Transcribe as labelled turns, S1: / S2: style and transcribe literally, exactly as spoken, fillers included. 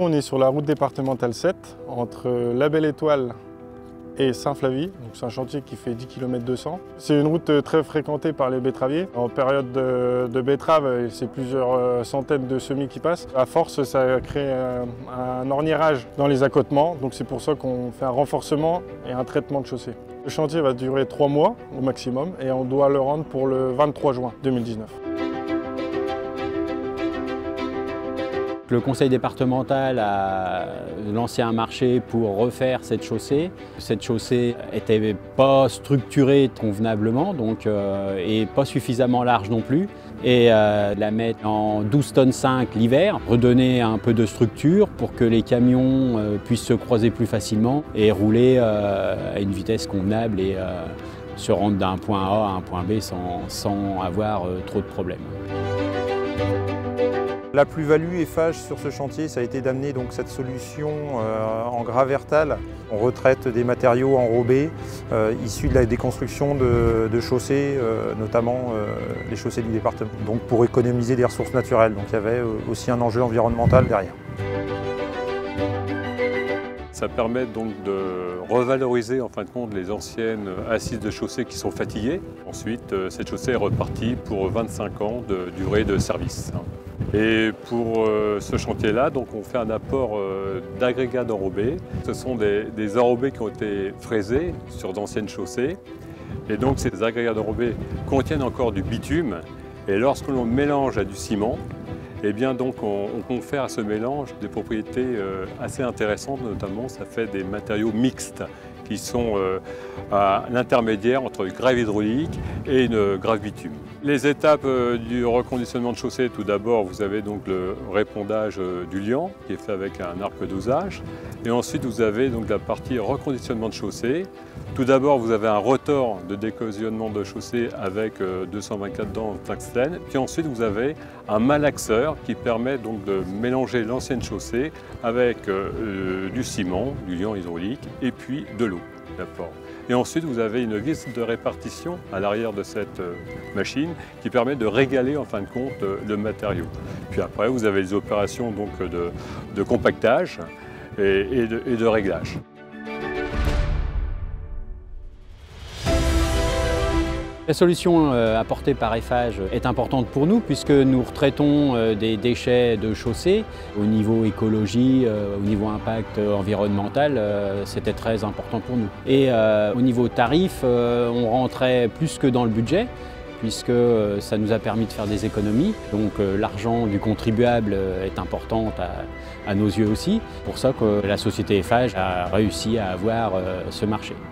S1: On est sur la route départementale sept, entre La Belle-Étoile et Saint-Flavie. C'est un chantier qui fait dix kilomètres deux cents. C'est une route très fréquentée par les betteraviers. En période de, de betterave, c'est plusieurs centaines de semis qui passent. À force, ça crée un, un orniérage dans les accotements. Donc c'est pour ça qu'on fait un renforcement et un traitement de chaussée. Le chantier va durer trois mois au maximum et on doit le rendre pour le vingt-trois juin deux mille dix-neuf.
S2: Le conseil départemental a lancé un marché pour refaire cette chaussée. Cette chaussée n'était pas structurée convenablement donc, euh, et pas suffisamment large non plus. Et euh, la mettre en douze tonnes cinq l'hiver, redonner un peu de structure pour que les camions euh, puissent se croiser plus facilement et rouler euh, à une vitesse convenable et euh, se rendre d'un point A à un point B sans, sans avoir euh, trop de problèmes.
S3: La plus-value Eiffage sur ce chantier, ça a été d'amener donc cette solution euh, en Gravertal. On retraite des matériaux enrobés euh, issus de la déconstruction de, de chaussées, euh, notamment euh, les chaussées du département, donc pour économiser des ressources naturelles. Donc il y avait aussi un enjeu environnemental derrière.
S4: Ça permet donc de revaloriser en fin de compte les anciennes assises de chaussée qui sont fatiguées. Ensuite, cette chaussée est repartie pour vingt-cinq ans de durée de service. Et pour ce chantier-là, donc on fait un apport d'agrégats d'enrobés. Ce sont des, des enrobés qui ont été fraisés sur d'anciennes chaussées. Et donc ces agrégats d'enrobés contiennent encore du bitume. Et lorsque l'on mélange à du ciment, eh bien donc on, on confère à ce mélange des propriétés euh, assez intéressantes, notamment ça fait des matériaux mixtes qui sont euh, à l'intermédiaire entre une grève hydraulique et une grave bitume. Les étapes euh, du reconditionnement de chaussée, tout d'abord vous avez donc le répondage euh, du liant qui est fait avec un arc dosage et ensuite vous avez donc la partie reconditionnement de chaussée. Tout d'abord, vous avez un rotor de décosionnement de chaussée avec deux cent vingt-quatre dents en tungstène. Puis ensuite, vous avez un malaxeur qui permet donc de mélanger l'ancienne chaussée avec euh, du ciment, du liant hydraulique et puis de l'eau. Et ensuite, vous avez une vis de répartition à l'arrière de cette euh, machine qui permet de régaler en fin de compte euh, le matériau. Puis après, vous avez les opérations donc, de, de compactage et, et, de, et de réglage.
S2: La solution apportée par Eiffage est importante pour nous puisque nous retraitons des déchets de chaussée. Au niveau écologie, au niveau impact environnemental, c'était très important pour nous. Et au niveau tarif, on rentrait plus que dans le budget puisque ça nous a permis de faire des économies. Donc l'argent du contribuable est important à, à nos yeux aussi. C'est pour ça que la société Eiffage a réussi à avoir ce marché.